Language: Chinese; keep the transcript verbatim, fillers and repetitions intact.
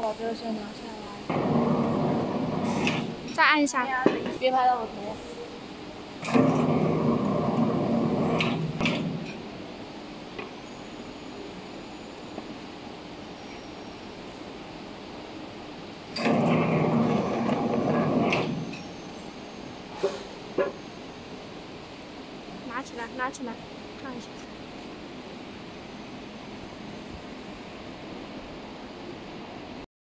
把这个先拿下来。 再按一下。 别拍到我头。 拿起来，拿起来，看一下。